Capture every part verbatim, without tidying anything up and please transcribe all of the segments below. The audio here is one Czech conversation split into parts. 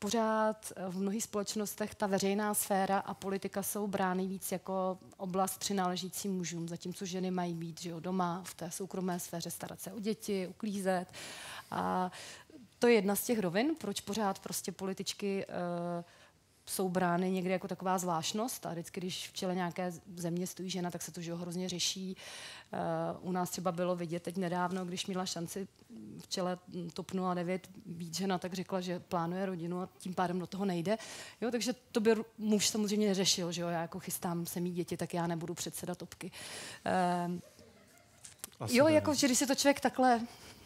pořád v mnohých společnostech ta veřejná sféra a politika jsou brány víc jako oblast přináležící mužům, zatímco ženy mají být, že jo, doma, v té soukromé sféře, starat se o děti, uklízet. A to je jedna z těch rovin, proč pořád prostě političky uh, jsou brány někdy jako taková zvláštnost a vždycky, když v čele nějaké země stojí žena, tak se to, že jo, hrozně řeší. Uh, u nás třeba bylo vidět teď nedávno, když měla šanci v čele TOP nula devět být žena, tak řekla, že plánuje rodinu a tím pádem do toho nejde. Jo, takže to by muž samozřejmě neřešil, že jo, já jako chystám se mít děti, tak já nebudu předsedat topky. Uh, jo, jako, že když si to člověk takhle...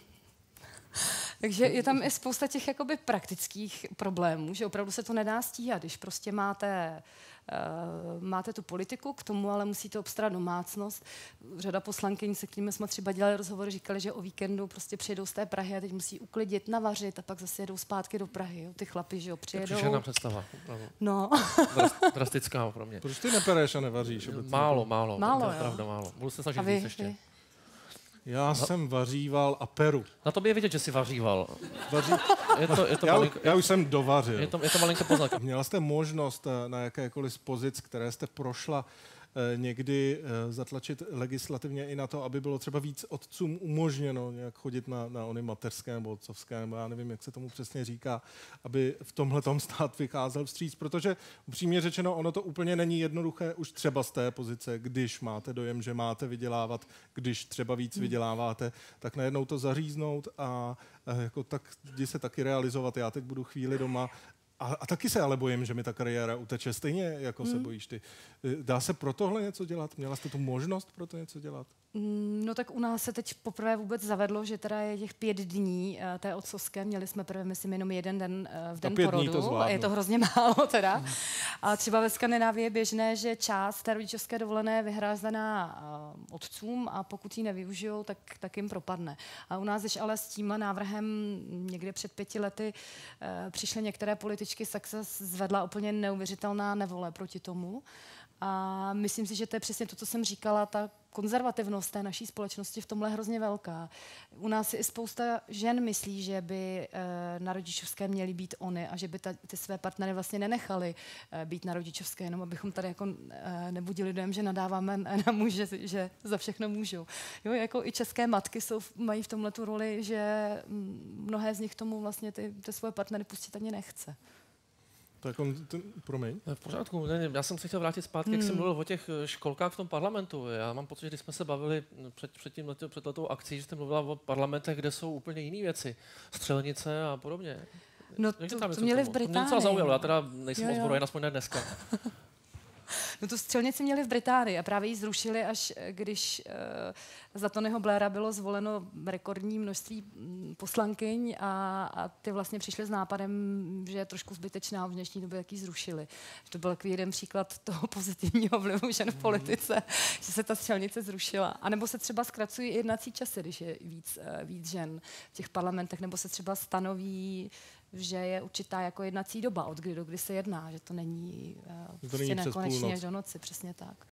Takže je tam i spousta těch jakoby praktických problémů, že opravdu se to nedá stíhat, když prostě máte, uh, máte tu politiku, k tomu ale musíte obstarat domácnost. Řada poslankyní, se kterými jsme třeba dělali rozhovory, říkali, že o víkendu prostě přijedou z té Prahy a teď musí uklidit, navařit a pak zase jedou zpátky do Prahy. Jo. Ty chlapy, že jo, přijedou. Příšerná představa. No. Drastická pro mě. Proč ty nepereš a nevaříš? Málo, málo. Málo, to je pravda, málo. Budu se snažit vy, víc ještě. Vy? Já no. jsem vaříval a peru. Na tobě je vidět, že jsi vaříval. Vaří... Je to, je to já, malinko... já už jsem dovařil. Je to, je to malinko poznámka. Měla jste možnost na jakékoliv z pozic, které jste prošla, někdy zatlačit legislativně i na to, aby bylo třeba víc otcům umožněno nějak chodit na, na ony mateřské nebo otcovské, nebo já nevím, jak se tomu přesně říká, aby v tomhletom stát vycházel vstříc, protože upřímně řečeno, ono to úplně není jednoduché už třeba z té pozice, když máte dojem, že máte vydělávat, když třeba víc vyděláváte, tak najednou to zaříznout a, a jako tak jdi se taky realizovat. Já teď budu chvíli doma. A, a taky se ale bojím, že mi ta kariéra uteče stejně, jako hmm. se bojíš ty. Dá se pro tohle něco dělat? Měla jste tu možnost pro to něco dělat? No tak u nás se teď poprvé vůbec zavedlo, že teda je těch pět dní uh, té otcovské. Měli jsme prvně, myslím, jenom jeden den uh, v den porodu. To je to hrozně málo teda. Hmm. A třeba ve Skandinávii je běžné, že část té rodičovské dovolené je vyhrazená uh, otcům a pokud ji nevyužijou, tak, tak jim propadne. A u nás, když ale s tímhle návrhem někde před pěti lety uh, přišly některé političky, tak se zvedla úplně neuvěřitelná nevole proti tomu. A myslím si, že to je přesně to, co jsem říkala, ta konzervativnost té naší společnosti v tomhle je hrozně velká. U nás si i spousta žen myslí, že by e, na rodičovské měly být ony a že by ta, ty své partnery vlastně nenechali e, být na rodičovské, jenom abychom tady jako e, nebudili dojem, že nadáváme na muže, že za všechno můžou. Jo, jako i české matky jsou, mají v tomhle tu roli, že mnohé z nich tomu vlastně ty, ty svoje partnery pustit ani nechce. Tak on, ten, promiň. V pořádku, ne, já jsem se chtěl vrátit zpátky, hmm. jak jsem mluvil o těch školkách v tom parlamentu. Já mám pocit, že když jsme se bavili před, před, tím, před letou akcí, že jste mluvila o parlamentech, kde jsou úplně jiné věci. Střelnice a podobně. No to, to měli v Británii. To mě docela zaujalo, já teda nejsem ozbrojen, aspoň ne dneska. No tu střelnici měli v Británii a právě ji zrušili, až když uh, za Tonyho Blaira bylo zvoleno rekordní množství poslankyň a, a ty vlastně přišly s nápadem, že je trošku zbytečná v dnešní době, jak ji zrušili. To byl takový jeden příklad toho pozitivního vlivu žen v politice, že se ta střelnice zrušila. A nebo se třeba zkracují jednací časy, když je víc, uh, víc žen v těch parlamentech, nebo se třeba stanoví, že je určitá jako jednací doba, od kdy do kdy se jedná, že to není uh, prostě nekonečně až do noci, přesně tak.